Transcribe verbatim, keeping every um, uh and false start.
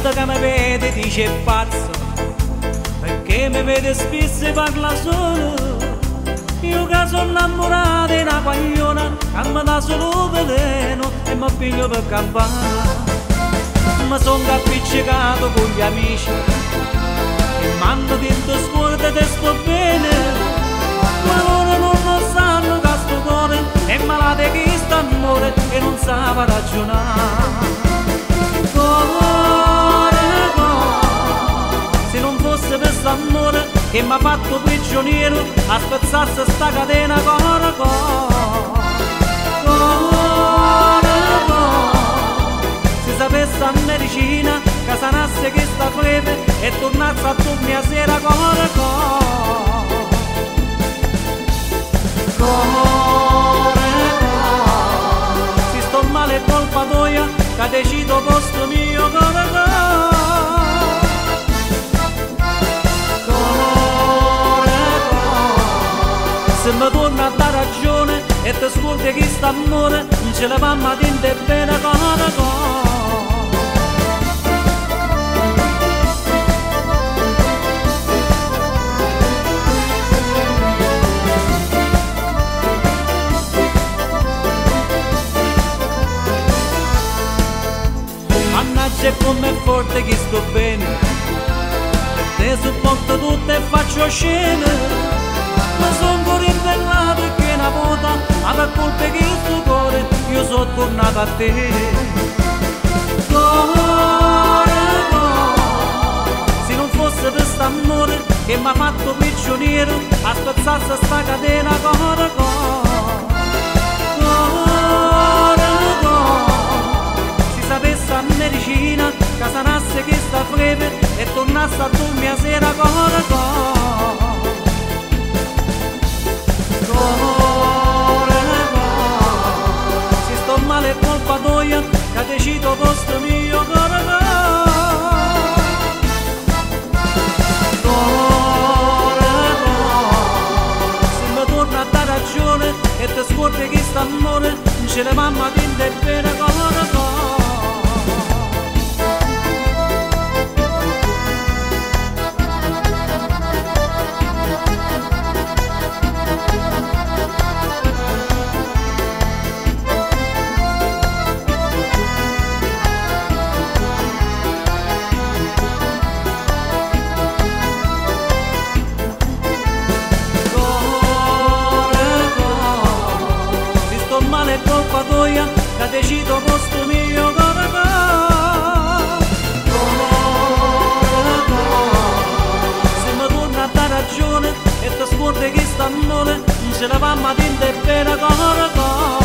gente che mi vede dice pazzo, perché mi vede spesso e parla solo. Io che sono innamorato di una guagliona, che mi dà solo veleno e mi piglio per campana. Mi sono appiccicato con gli amici e mi hanno detto scuola te sto bene, ma loro non lo sanno che sto cuore è malato che sta amore e non sa ragionare. Cuore, cuore, se non fosse per quest'amore che mi ha fatto prigioniero a spezzarsi sta catena, cuore, cuore, cuore, cuore, se sapesse a medicina che sanasse che sta febbre e tornasse a dormire a sera, cuore, cuore, cuore, cuore, se sto male è colpa tua che decido posto mio, cuore, cuore. Se mi torna a dare ragione e ti scordi che st'amore non ce la mamma tinte bene, cuore, cuore. Mannaggia com'è forte che sto bene, te sopporto tutto e faccio scene. Ma son pure imbellato e che una volta, ma per colpa che il tuo cuore io sono tornato a te. Cuore, cuore, se non fosse per st'amore che mi ha fatto prigioniero a spezzarsi sta catena, cuore, cuore, cuore, cuore, se sapesse a medicina che sanasse che sta febbre e tornasse a dormire a sera, cuore, cuore. Cuore, cuore, se sto male è colpa tua che decido posto mio, cuore, cuore, cuore, cuore, se mi torna a dare ragione e ti scordi che st'amore non ce la mamma tinte bene, cuore, cuore. È colpa tua che decido posto mio, cuore, cuore, cuore, cuore, se mi torna a dare ragione e ti scordi che st'amore non ce la mamma tinte bene, cuore, cuore.